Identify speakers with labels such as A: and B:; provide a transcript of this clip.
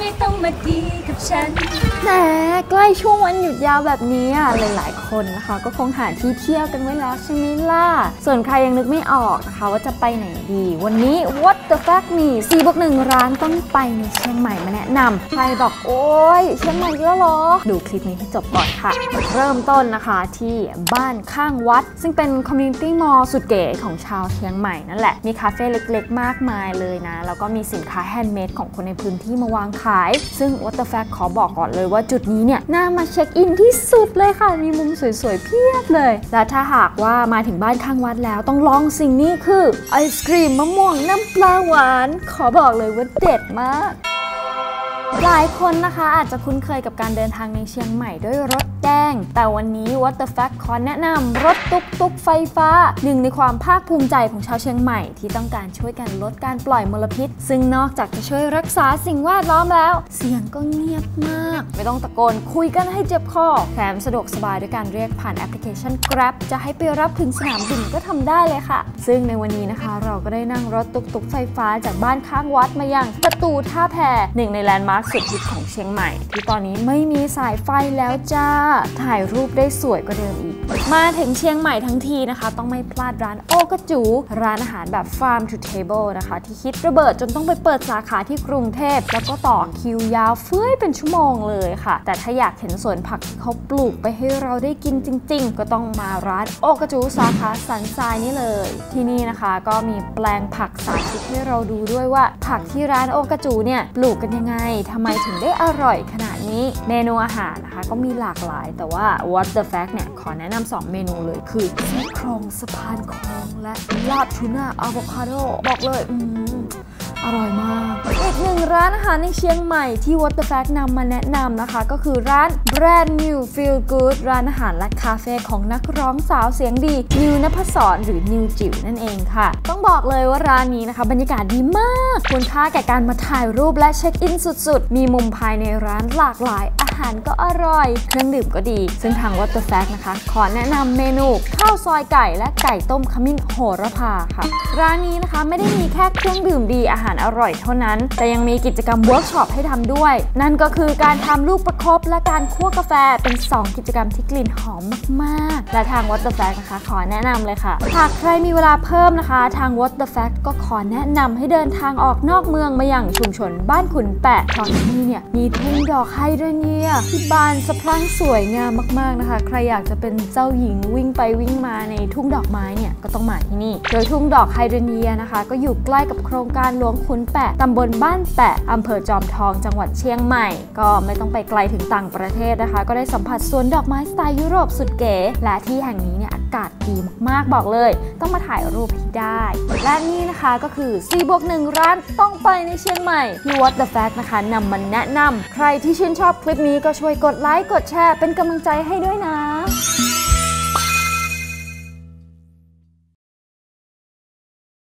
A: ไม่ต้องมาดีกับฉัน
B: แหมใกล้ช่วงวันหยุดยาวแบบนี้หลายๆคนนะคะก็คงหาที่เที่ยวกันไว้แล้วใช่ไหมล่ะส่วนใครยังนึกไม่ออกนะคะว่าจะไปไหนดีวันนี้ What the Fact มี 4+1 ร้านต้องไปในเชียงใหม่มาแนะนำใครบอกโอ๊ยเชียงใหม่แล้วเหรอดูคลิปนี้ให้จบก่อนค่ะเริ่มต้นนะคะที่บ้านข้างวัดซึ่งเป็น Community Mall สุดเก๋ของชาวเชียงใหม่นั่นแหละมีคาเฟ่เล็กๆมากมายเลยนะแล้วก็มีสินค้าแฮนด์เมดของคนในพื้นที่มาวางขายซึ่ง What the Fact ขอบอกก่อนเลยว่าจุดนี้เนี่ยน่ามาเช็คอินที่สุดเลยค่ะมีมุมสวยๆเพียบเลยและถ้าหากว่ามาถึงบ้านข้างวัดแล้วต้องลองสิ่งนี้คือไอศกรีมมะม่วงน้ำปลาหวานขอบอกเลยว่าเด็ดมากหลายคนนะคะอาจจะคุ้นเคยกับการเดินทางในเชียงใหม่ด้วยรถแดงแต่วันนี้ What the Fact ขอแนะนำรถตุ๊กไฟฟ้าหนึ่งในความภาคภูมิใจของชาวเชียงใหม่ที่ต้องการช่วยกันลดการปล่อยมลพิษซึ่งนอกจากจะช่วยรักษาสิ่งแวดล้อมแล้วเสียงก็เงียบมากไม่ต้องตะโกนคุยกันให้เจ็บคอแถมสะดวกสบายด้วยการเรียกผ่านแอปพลิเคชัน Grab จะให้ไปรับถึงสนามบินก็ทำได้เลยค่ะซึ่งในวันนี้นะคะเราก็ได้นั่งรถตุ๊กไฟฟ้าจากบ้านข้างวัดมายังประตูท่าแพหนึ่งในแลนด์มาร์คสุดฮิตของเชียงใหม่ที่ตอนนี้ไม่มีสายไฟแล้วจ้าถ่ายรูปได้สวยกว่าเดิมอีกมาถึงเชียงใหม่ทั้งทีนะคะต้องไม่พลาดร้านโอกระจูร้านอาหารแบบ Farm to Table นะคะที่ฮิตระเบิดจนต้องไปเปิดสาขาที่กรุงเทพแล้วก็ต่อคิวยาวเฟ้ยเป็นชั่วโมงเลยค่ะแต่ถ้าอยากเห็นสวนผักที่เขาปลูกไปให้เราได้กินจริงๆก็ต้องมาร้านโอกระจูสาขาสันทรายนี่เลยที่นี่นะคะก็มีแปลงผักสาธิตให้เราดูด้วยว่าผักที่ร้านโอกระจูเนี่ยปลูกกันยังไงทำไมถึงได้อร่อยขนาดนี้เมนูอาหารนะคะก็มีหลากหลายแต่ว่า What the Fact เนี่ยขอแนะนำ2เมนูเลยคือซี่โครงสะพานโค้งและลาบทูน่าอะโวคาโดบอกเลยอร่อยมากอีกหนึ่งร้านอาหารในเชียงใหม่ที่ What the Fact นำมาแนะนำนะคะก็คือร้าน Brand New Feel Good ร้านอาหารและคาเฟ่ของนักร้องสาวเสียงดีนิวนภศรหรือนิวจิ๋วนั่นเองค่ะต้องบอกเลยว่าร้านนี้นะคะบรรยากาศดีมากควรค่าแก่การมาถ่ายรูปและเช็คอินสุดๆมีมุมภายในร้านหลากหลายอาหารก็อร่อยเครื่องดื่มก็ดีซึ่งทาง What the Fact นะคะขอแนะนำเมนูข้าวซอยไก่และไก่ต้มขมิ้นโหระพาค่ะร้านนี้นะคะไม่ได้มีแค่เครื่องดื่มดีอาหารอร่อยเท่านั้นแต่ยังมีกิจกรรมเวิร์กช็อปให้ทำด้วยนั่นก็คือการทำลูกประคบและการคั่วกาแฟเป็น2กิจกรรมที่กลิ่นหอมมากๆและทาง What the Fact นะคะขอแนะนำเลยค่ะหากใครมีเวลาเพิ่มนะคะทาง What the Fact ก็ขอแนะนำให้เดินทางออกนอกเมืองมาอย่างชุมชนบ้านขุนแปะเพราะที่นี่เนี่ยมีทุ่งดอกไฮเดรเนียที่บานสะพรั่งสวยงามมากๆนะคะใครอยากจะเป็นเจ้าหญิงวิ่งไปวิ่งมาในทุ่งดอกไม้เนี่ยก็ต้องมาที่นี่โดยทุ่งดอกไฮเดรเนียนะคะก็อยู่ใกล้กับโครงการหลวงขุนแปะตำบลบ้านแปะอำเภอจอมทองจังหวัดเชียงใหม่ก็ไม่ต้องไปไกลถึงต่างประเทศนะคะก็ได้สัมผัสสวนดอกไม้สไตล์ยุโรปสุดเก๋และที่แห่งนี้เนี่ยอากาศดีมากๆบอกเลยต้องมาถ่ายรูปให้ได้และนี่นะคะก็คือ 4+1 ร้านต้องไปในเชียงใหม่ที่ What the Fact นะคะนำมาแนะนำใครที่ชื่นชอบคลิปนี้ก็ช่วยกดไลค์กดแชร์เป็นกำลังใจให้ด้วยนะ